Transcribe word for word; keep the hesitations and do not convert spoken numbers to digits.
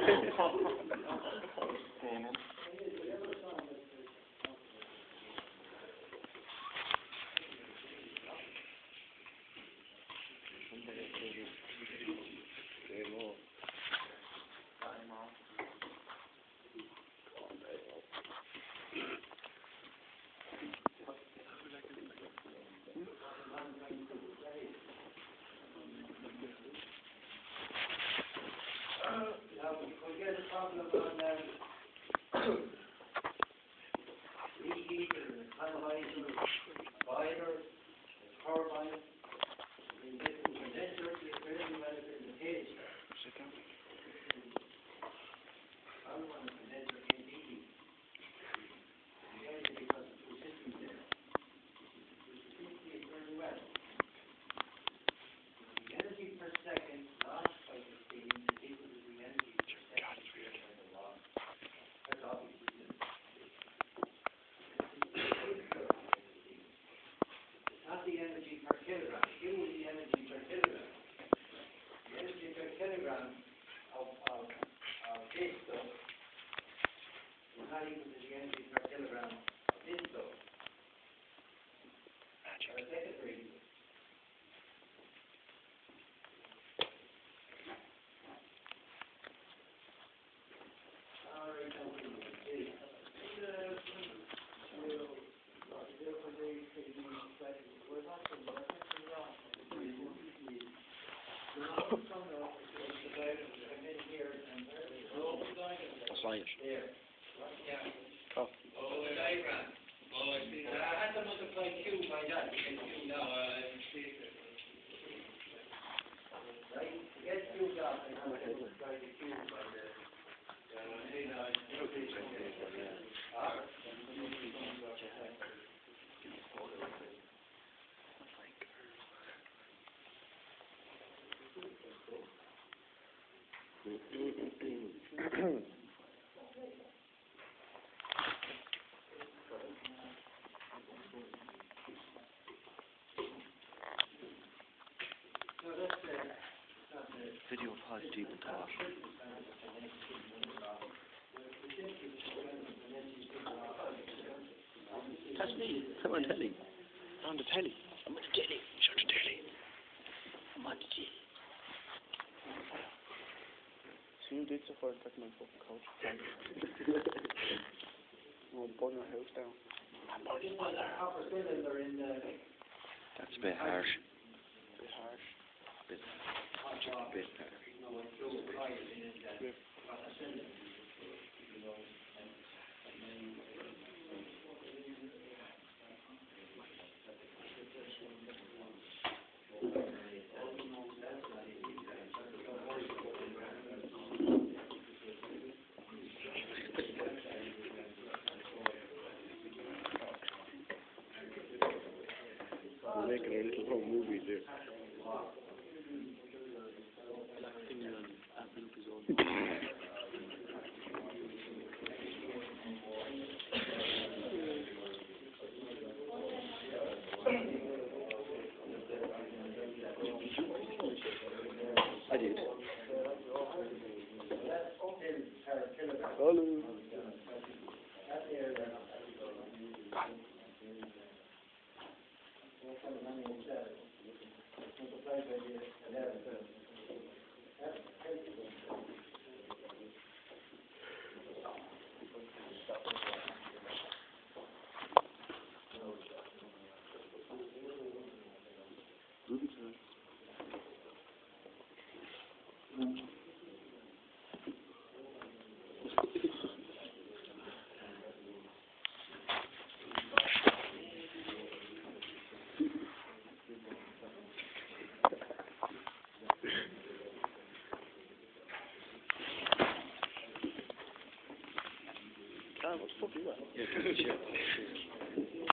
We get a problem on um, reheater, analyzer, boiler, turbine. We get the condenser, it's very well in the page. I don't want a condenser in D D. Again, because the two systems there. Which seems to be very well. The energy per second lost by the steam is equal to the energy per second created by the loss. That's obvious, isn't it? It's not the energy per kilogram. Q is the energy per kilogram. The energy per kilogram of, of, of this stuff is not equal to the energy per kilogram of this stuff. Or a second reading. Science. Oh. Oh, a diagram. Oh, I see. I had to multiply Q by that to get Q now. Uh, right? To get Q dot, I have to multiply the Q by the. Video pod deep and top. That's me. I'm on telly. I'm on the telly. I'm on the telly. Shut the telly. I'm on the telly. So you did so far take my fucking coat. Oh, burn your house down. That's a bit harsh. A bit harsh. A bit harsh. A bit harsh. We're making a little home movie there. I did. Hello. Ah, what's the fuck is that? Yeah,